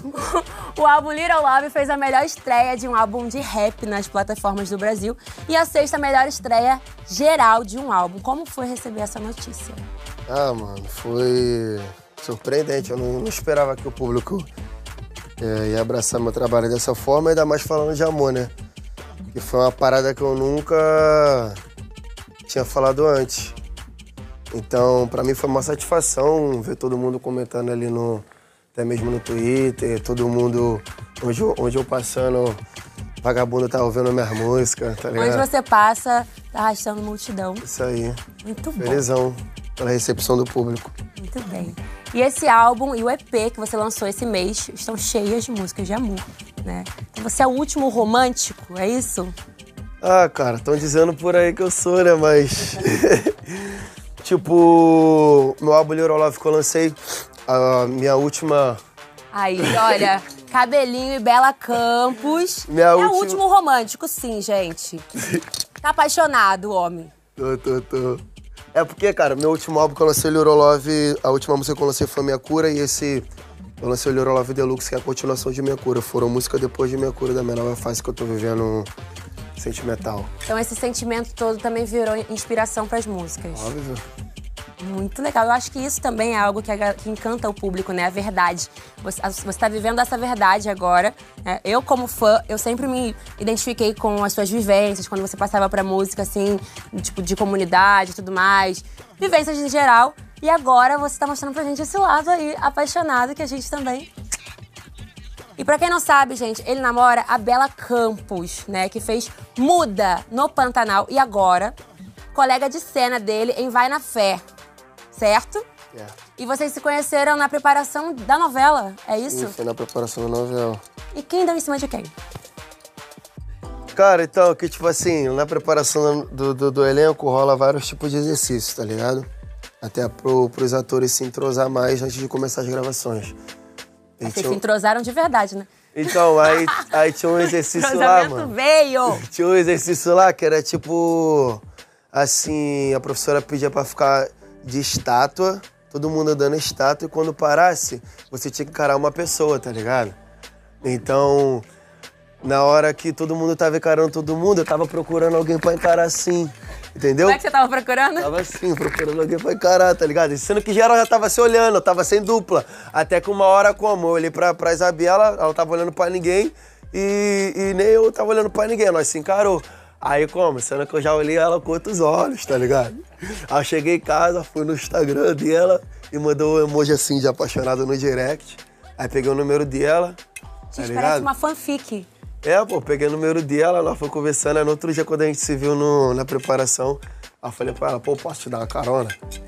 O álbum Little Love fez a melhor estreia de um álbum de rap nas plataformas do Brasil e a sexta melhor estreia geral de um álbum. Como foi receber essa notícia? Ah, mano, foi surpreendente. Eu não esperava que o público ia abraçar meu trabalho dessa forma, ainda mais falando de amor, né? Que foi uma parada que eu nunca tinha falado antes. Então, pra mim foi uma satisfação ver todo mundo comentando ali até mesmo no Twitter, todo mundo, onde eu passando, vagabundo tá ouvindo minhas músicas, tá ligado? Onde você passa, tá arrastando multidão. Isso aí. Muito bom. Felizão pela recepção do público. Muito bem. E esse álbum e o EP que você lançou esse mês estão cheias de músicas de amor, né? Então você é o último romântico, é isso? Ah, cara, estão dizendo por aí que eu sou, né? Mas... tipo, meu álbum Little Love que eu lancei, a minha última... Aí, olha, Cabelinho e Bela Campos. O último romântico, sim, gente. Tá apaixonado, o homem. Tô. É porque, cara, meu último álbum que eu lancei, Little Love, a última música que eu lancei foi Minha Cura, e eu lancei o Little Love Deluxe, que é a continuação de Minha Cura. Foram músicas depois de Minha Cura, da minha nova fase que eu tô vivendo sentimental. Então esse sentimento todo também virou inspiração pras músicas. Óbvio. Muito legal. Eu acho que isso também é algo que encanta o público, né? A verdade. Você tá vivendo essa verdade agora. Né? Eu, como fã, eu sempre me identifiquei com as suas vivências, quando você passava pra música, assim, tipo, de comunidade e tudo mais. Vivências em geral. E agora você tá mostrando pra gente esse lado aí, apaixonado, que a gente também... E pra quem não sabe, gente, ele namora a Bela Campos, né? Que fez Muda no Pantanal e agora, colega de cena dele em Vai na Fé. Certo? É. E vocês se conheceram na preparação da novela, é isso? Sim, foi na preparação da novela. E quem deu em cima de quem? Cara, então, que tipo assim, na preparação do elenco rola vários tipos de exercícios, tá ligado? Até pros atores se entrosar mais antes de começar as gravações. Vocês se entrosaram de verdade, né? Então, aí tinha um exercício lá, mano. Veio! Tinha um exercício lá que era tipo... Assim, a professora pedia pra ficar de estátua, todo mundo andando estátua, e quando parasse, você tinha que encarar uma pessoa, tá ligado? Então, na hora que todo mundo tava encarando todo mundo, eu tava procurando alguém pra encarar assim, entendeu? Como é que você tava procurando? Tava assim, procurando alguém pra encarar, tá ligado? E sendo que geral já tava se olhando, eu tava sem dupla. Até que uma hora, como? Eu olhei pra Isabela, ela não tava olhando pra ninguém, e nem eu tava olhando pra ninguém, nós se encarou. Aí como? Sendo que eu já olhei ela com outros olhos, tá ligado? Aí eu cheguei em casa, fui no Instagram dela e mandou um emoji assim de apaixonado no direct. Aí peguei o número dela, tá Gente, ligado? parece uma fanfic. Peguei o número dela, ela foi conversando. Aí no outro dia, quando a gente se viu na preparação, aí eu falei pra ela, posso te dar uma carona?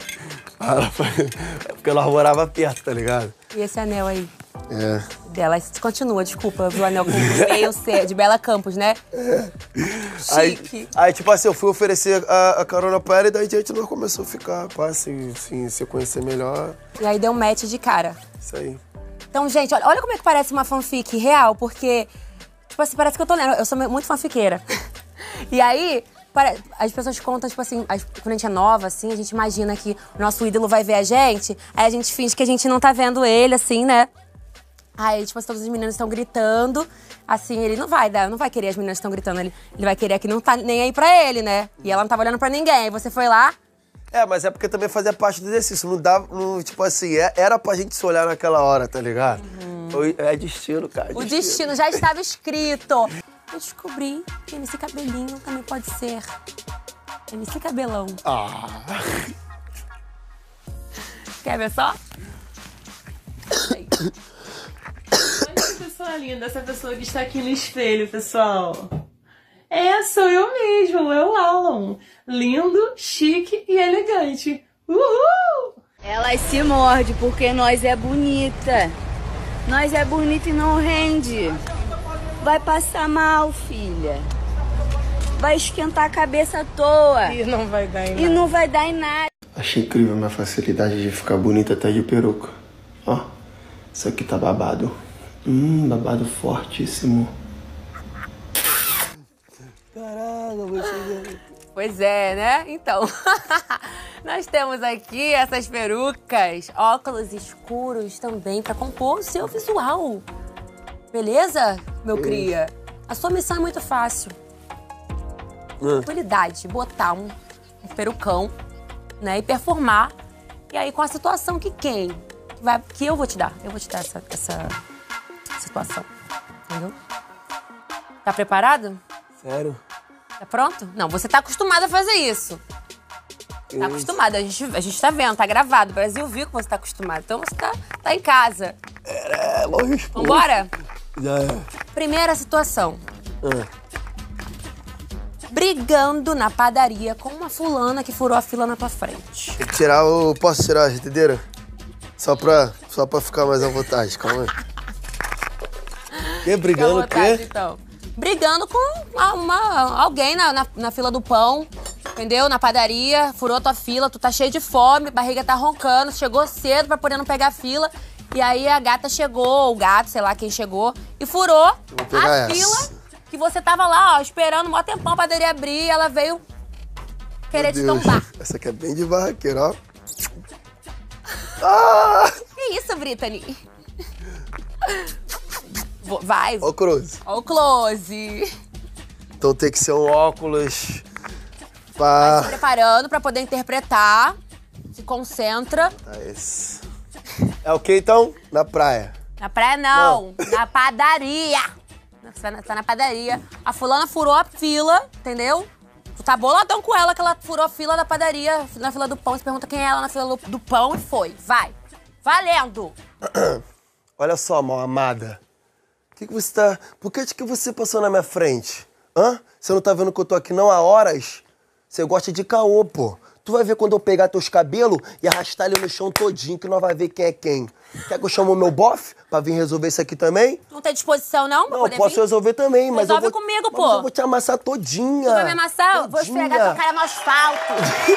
Aí ela foi... Porque ela morava perto, tá ligado? E esse anel aí? É. Dela, continua, desculpa, viu, anel com meio C, de Bela Campos, né? É. Chique. Aí, tipo assim, eu fui oferecer a carona pra ela e daí a gente nós começou a ficar, pá, assim, se conhecer melhor. E aí deu um match de cara. Isso aí. Então, gente, olha como é que parece uma fanfic real, porque, tipo assim, parece que eu tô lendo. Eu sou muito fanfiqueira. E aí, as pessoas contam, tipo assim, quando a gente é nova, assim, a gente imagina que o nosso ídolo vai ver a gente, aí a gente finge que a gente não tá vendo ele, assim, né? Aí, tipo, todas as meninas estão gritando, assim, ele não vai querer as meninas que estão gritando, ele vai querer que não tá nem aí pra ele, né? E ela não tava olhando pra ninguém, aí você foi lá... Mas é porque também fazia parte do exercício, não dava, tipo assim, era pra gente se olhar naquela hora, tá ligado? É destino, cara. O destino já estava escrito. Eu descobri que MC Cabelinho também pode ser MC Cabelão. Quer ver só? Olha que pessoa linda, essa pessoa que está aqui no espelho, pessoal. Sou eu mesmo, é o Alan. Lindo, chique e elegante. Uhul! Elas se mordem porque nós é bonita. Nós é bonita e não rende. Vai passar mal, filha. Vai esquentar a cabeça à toa. E não vai dar em nada. E não vai dar em nada. Achei incrível a minha facilidade de ficar bonita até de peruca. Ó, isso aqui tá babado. Babado fortíssimo. Caraca, você... Pois é, né? Então, nós temos aqui essas perucas, óculos escuros também, pra compor o seu visual. Beleza, meu cria? A sua missão é muito fácil. Tranquilidade, botar um perucão, né, e performar. E aí com a situação que eu vou te dar. Eu vou te dar essa situação. Entendeu? Tá preparado? Sério? Tá pronto? Não, você tá acostumado a fazer isso. Tá acostumado, a gente tá vendo, tá gravado. O Brasil viu que você tá acostumado. Então você tá em casa. Lógico. Vambora? Já é. Primeira situação. Brigando na padaria com uma fulana que furou a fila na tua frente. Tem que tirar Posso tirar a gideira? Só pra ficar mais à vontade, calma aí. Brigando o quê? Então. Brigando com alguém na fila do pão, entendeu? Na padaria, furou tua fila, tu tá cheio de fome, barriga tá roncando, chegou cedo pra poder não pegar a fila. E aí a gata chegou, o gato, sei lá quem chegou, e furou a fila que você tava lá, ó, esperando um maior tempão a padaria abrir e ela veio querer te tombar. Essa aqui é bem de barraqueiro, ó. Ah! Que isso, Brittany? Vai. Ó o close. Ó o close. Então tem que ser um óculos Vai se preparando pra poder interpretar. Se concentra. Tá esse. É o que então? Na praia. Na praia não. Na padaria. Você tá na padaria. A fulana furou a fila, entendeu? Tu tá boladão com ela que ela furou a fila da padaria, na fila do pão. Você pergunta quem é ela na fila do pão e foi. Vai. Valendo. Olha só, mal amada. Por que você passou na minha frente? Hã? Você não tá vendo que eu tô aqui não há horas? Você gosta de caô, pô. Tu vai ver quando eu pegar teus cabelos e arrastar ele no chão todinho, que nós vai ver quem é quem. Quer que eu chame o meu bofe pra vir resolver isso aqui também? Não tem disposição, não? Não, posso resolver também, mas resolve comigo, pô. Eu vou te amassar todinha. Tu vai me amassar? Todinha. Eu vou esfregar tua cara no asfalto.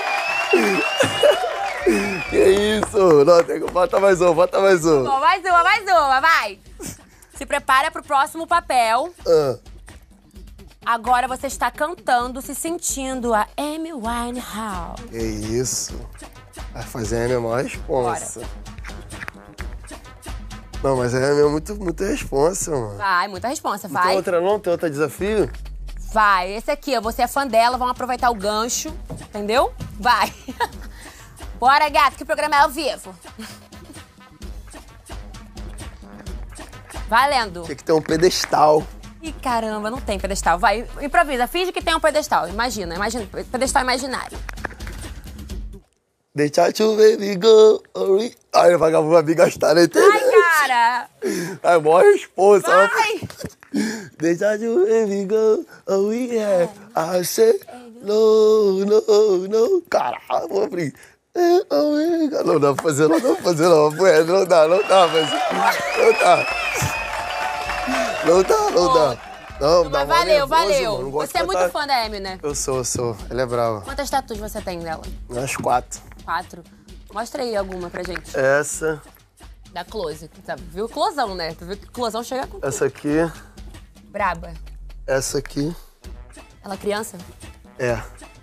Que isso? Não, bota mais um. Bom, mais uma, vai. Se prepara pro próximo papel. Agora você está cantando, se sentindo a Amy Winehouse. Que isso? Vai fazer a minha maior responsa. Bora. Não, mas é muita responsa, mano. Vai, muita responsa, vai. Tem outra não? Tem outro desafio? Vai, esse aqui, ó, você é fã dela, vamos aproveitar o gancho, entendeu? Vai. Bora, gato, que o programa é ao vivo. Valendo. Tinha que ter um pedestal. Ih, caramba, não tem pedestal. Vai, improvisa, finge que tem um pedestal. Imagina, pedestal imaginário. Deixa eu baby go. Ai, o vagabundo vai me gastar na internet. Ai, cara. Ai, maior responsa. Vai. Deixa eu baby go. Oh, yeah. I say no. Caralho, vou abrir. Não dá pra fazer, não. Não dá. Não, mas valeu. Você é muito fã da Amy, né? Eu sou. Ela é brava. Quantas tatuas você tem dela? Umas 4. 4. Mostra aí alguma pra gente. Essa. Da Close. Viu o Closão, né? Tu viu que o Closão chega com... Essa aqui. Braba. Essa aqui. Ela é criança? É.